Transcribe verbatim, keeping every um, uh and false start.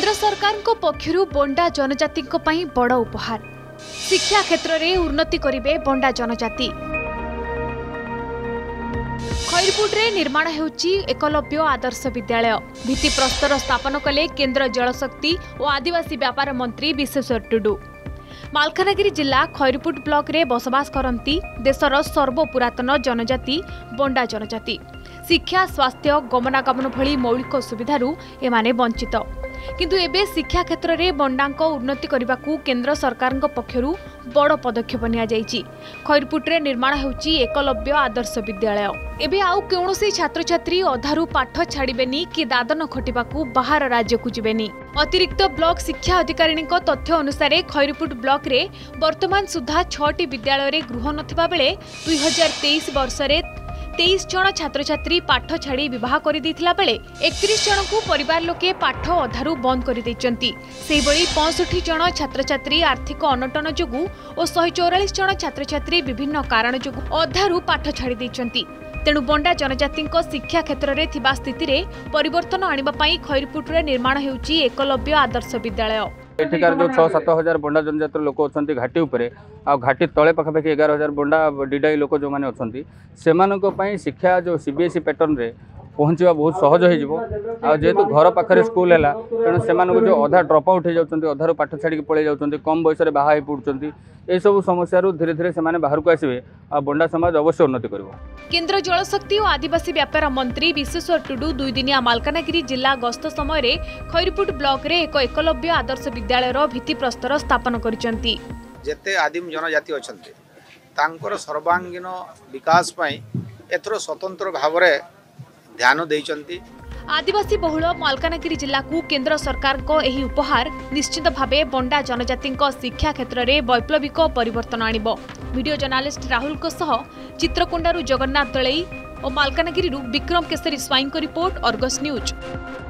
केंद्र सरकार को पक्षरु बंडा जनजाति बड़ उपहार। शिक्षा क्षेत्र में उन्नति करिवे बंडा जनजाति। खैरपुटे निर्माण होउची एकलव्य आदर्श विद्यालय। भित्तिप्रस्तर स्थापन कले केंद्र जलशक्ति और आदिवासी व्यापार मंत्री विश्वेश्वर टुडू। मालकानगिरी जिला खैरपुट ब्लॉक रे बसवास करती देशर सर्वपुरातन जनजाति बंडा जनजाति। शिक्षा स्वास्थ्य गमनागमन भली मौलिक सुविधारू एमाने वंचित, किंतु एबे शिक्षा क्षेत्र में बंडा उन्नति करने को केंद्र सरकार पक्षरु बड़ पदक्षेप निया जायछि। खैरपुटे निर्माण होउची एकलव्य आदर्श विद्यालय। एबे आउ कौनसी छात्र छात्री अधारू पाठ छाड़बेनी कि दादन खटिबाकू बाहर राज्य को जीवेनी। अतिरिक्त ब्लॉक शिक्षा अधिकारी तथ्य अनुसार खैरपुट ब्लॉक रे वर्तमान सुधा छटी विद्यालय रे गृह नथिबा बेले दुई हजार तेईस वर्ष रे तेईस जन छात्र छात्री पाठ छाड़ी विवाह कर बेले एकतीस जन को परिवार लोके पाठ अधारू बंद कर पैंसठ जन छात्र छात्री आर्थिक अनटन जोगु और शहे चौरालीस जन छात्र छात्री विभिन्न कारण जोगु अधारू पाठ छाड़ी देइचंती। तेणु बंडा जनजाति शिक्षा क्षेत्र में थिबा स्थिति रे परिवर्तन आनिबा खैरपुटे निर्माण होउची एकलव्य आदर्श विद्यालय। एठिकार जो छह सात हजार बंडा जनजाति लोक अच्छा घाटी उपरे आ घाटी तले पाखापाखि एगार हजार बंडा डिडाई लोक जो मैंने अच्छा से शिक्षा जो सीबीएसई पैटर्न रे पहुँचवा बहुत सहज हो जेहेतु घर पाखे स्कूल है तेणु से जो अधा ड्रप आउट हो जाती अधारू पाठ छाड़ी पड़े जाती कम बयस बाहा पड़ुंट यह सब समस्या धीरे धीरे से बाहर को आसवे आ बंडा समाज अवश्य उन्नति कर। केंद्र जलशक्ति और आदिवासी व्यापार मंत्री विश्वेश्वर टुडू दुई दिनिया मालकानगिरी जिला गस्त समय खैरपुट ब्लॉक रे एक एकलव्य आदर्श विद्यालय भित्तिप्रस्तर स्थापन करिसेंती। जेते आदिम जनजाति अछंती तांकर सर्वांगीन विकास पई एथरो स्वतंत्र भाव रे ध्यान देइचंती। आदिवासी बहुल मालकानगिरी जिला को केंद्र सरकार को एही उपहार निश्चित भावे बंडा जनजाति शिक्षा क्षेत्र में वैप्लविक परिवर्तन आनिबो। वीडियो जर्नालिस्ट राहुल को सह चित्रकोंडारू जगन्नाथ दलई और मालकानगिरी विक्रम केसरी स्वाईं को रिपोर्ट अर्गस न्यूज।